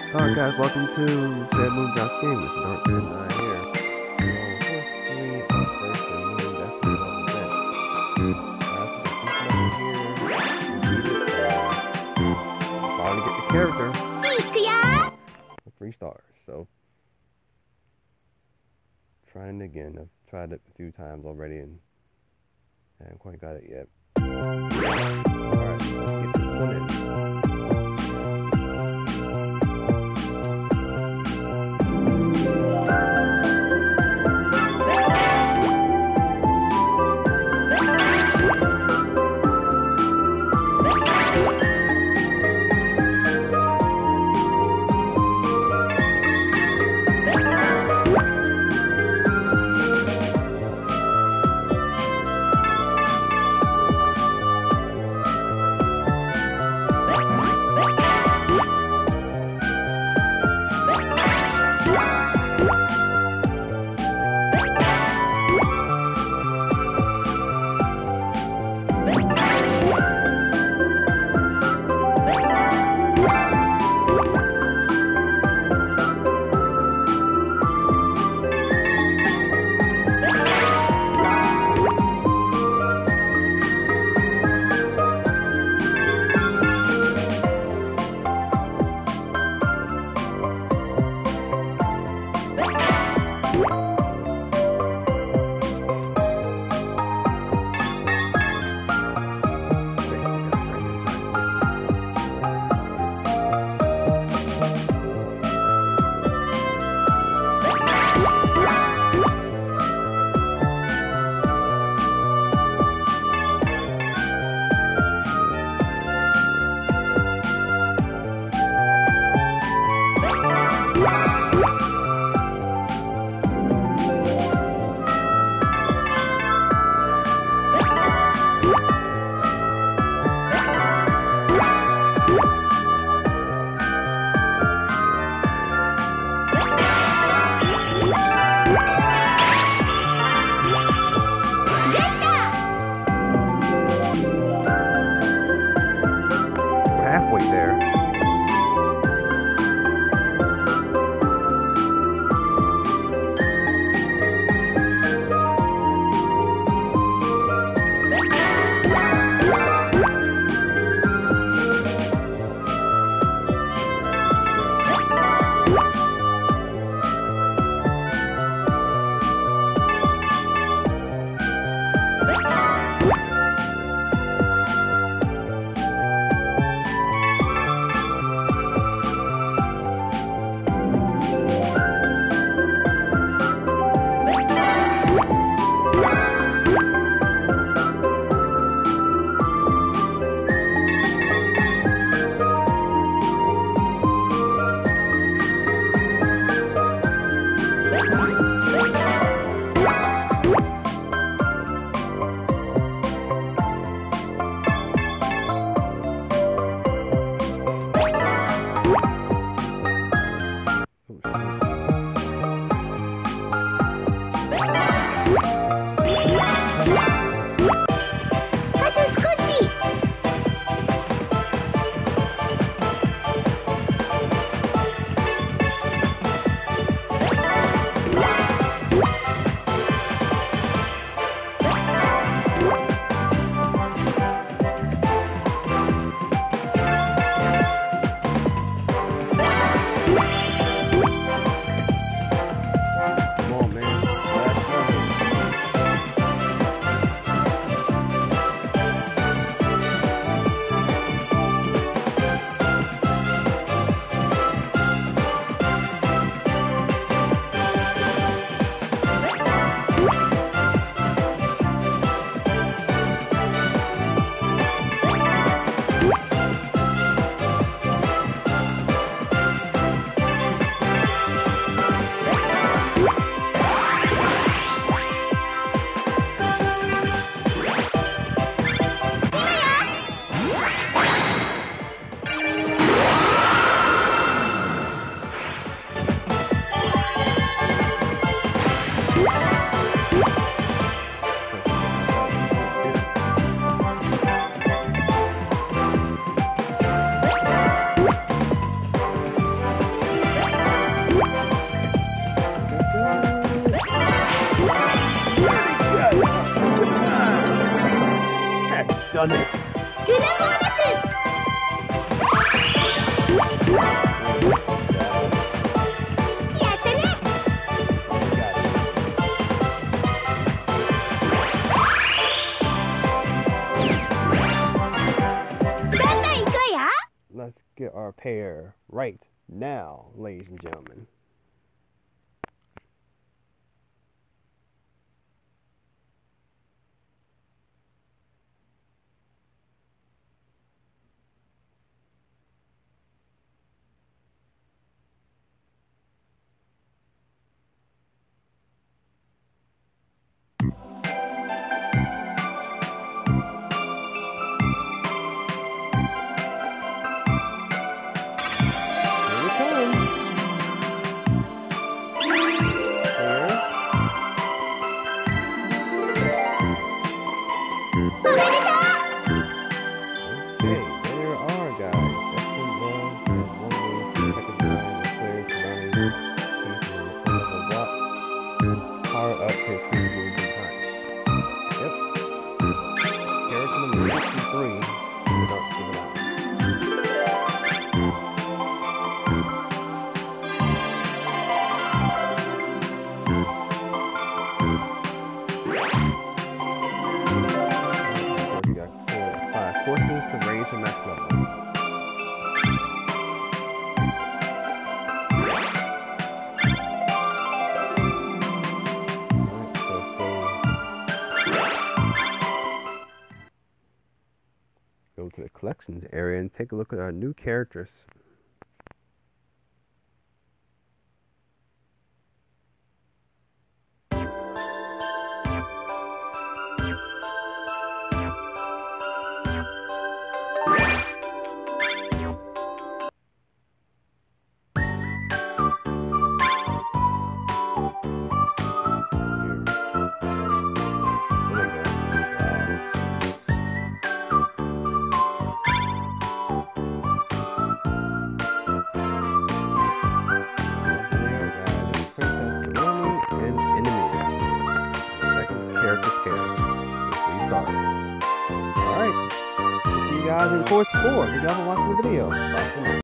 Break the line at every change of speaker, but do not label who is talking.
Alright guys, welcome to Red Moon Josh Game. This is Arthur and I here. Hopefully our first and really definitely level event. Finally get the character. 3 stars, so trying it again. I've tried it a few times already and I haven't quite got it yet. Alright, let's get this one in. Halfway there. done it.
ルナモーです。やったね。どんどん行くわよ。
Let's get our pair right now, ladies and gentlemen. Power up to 3 times. Yep. Character number 63. Without giving out. We got 5 courses to raise the max level. Go to the collections area and take a look at our new characters. Alright, see you guys in course 4. Good job for watching the video. Bye for now.